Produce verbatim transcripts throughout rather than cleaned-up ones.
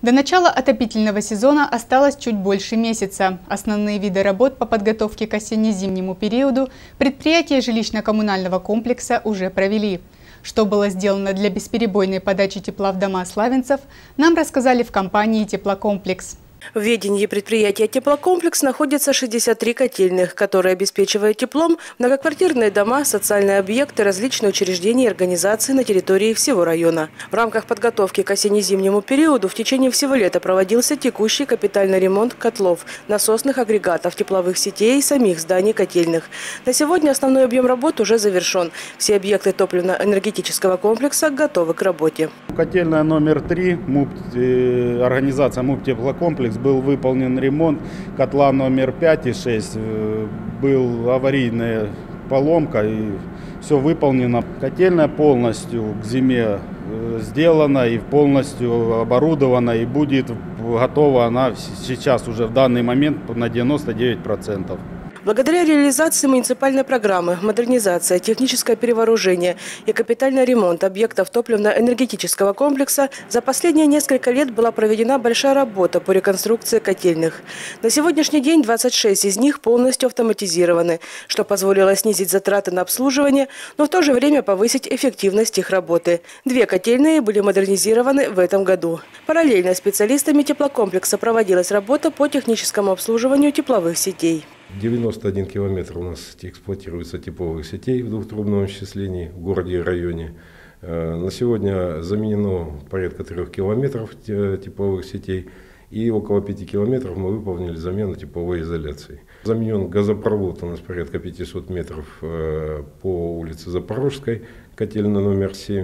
До начала отопительного сезона осталось чуть больше месяца. Основные виды работ по подготовке к осенне-зимнему периоду предприятия жилищно-коммунального комплекса уже провели. Что было сделано для бесперебойной подачи тепла в дома славянцев, нам рассказали в компании «Теплокомплекс». В ведении предприятия «Теплокомплекс» находится шестьдесят три котельных, которые обеспечивают теплом многоквартирные дома, социальные объекты, различные учреждения и организации на территории всего района. В рамках подготовки к осенне-зимнему периоду в течение всего лета проводился текущий капитальный ремонт котлов, насосных агрегатов, тепловых сетей и самих зданий котельных. На сегодня основной объем работ уже завершен. Все объекты топливно-энергетического комплекса готовы к работе. Котельная номер три, МУП, организация МУП «Теплокомплекс», был выполнен ремонт. Котла номер пять и шесть был аварийная поломка и все выполнено. Котельная полностью к зиме сделана и полностью оборудована, и будет готова она сейчас уже в данный момент на девяносто девять процентов. Благодаря реализации муниципальной программы «Модернизация, техническое перевооружение и капитальный ремонт объектов топливно-энергетического комплекса» за последние несколько лет была проведена большая работа по реконструкции котельных. На сегодняшний день двадцать шесть из них полностью автоматизированы, что позволило снизить затраты на обслуживание, но в то же время повысить эффективность их работы. Две котельные были модернизированы в этом году. Параллельно специалистами теплокомплекса проводилась работа по техническому обслуживанию тепловых сетей. девяносто один километр у нас эксплуатируется тепловых сетей в двухтрубном исчислении в городе и районе. На сегодня заменено порядка трех километров тепловых сетей, и около пяти километров мы выполнили замену тепловой изоляции. Заменен газопровод у нас порядка пятисот метров по улице Запорожской, котельная номер семь.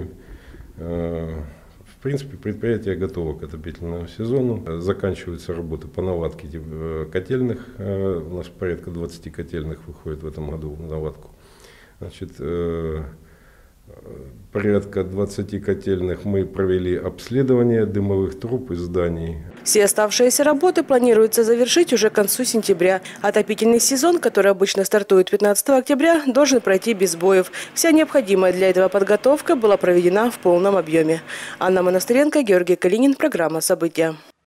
В принципе, предприятие готово к отопительному сезону. Заканчиваются работы по наладке котельных. У нас порядка двадцати котельных выходит в этом году в наладку. Значит, порядка двадцати котельных мы провели обследование дымовых труб из зданий. Все оставшиеся работы планируется завершить уже к концу сентября. Отопительный сезон, который обычно стартует пятнадцатого октября, должен пройти без сбоев. Вся необходимая для этого подготовка была проведена в полном объеме. Анна Монастыренко, Георгий Калинин. Программа «События».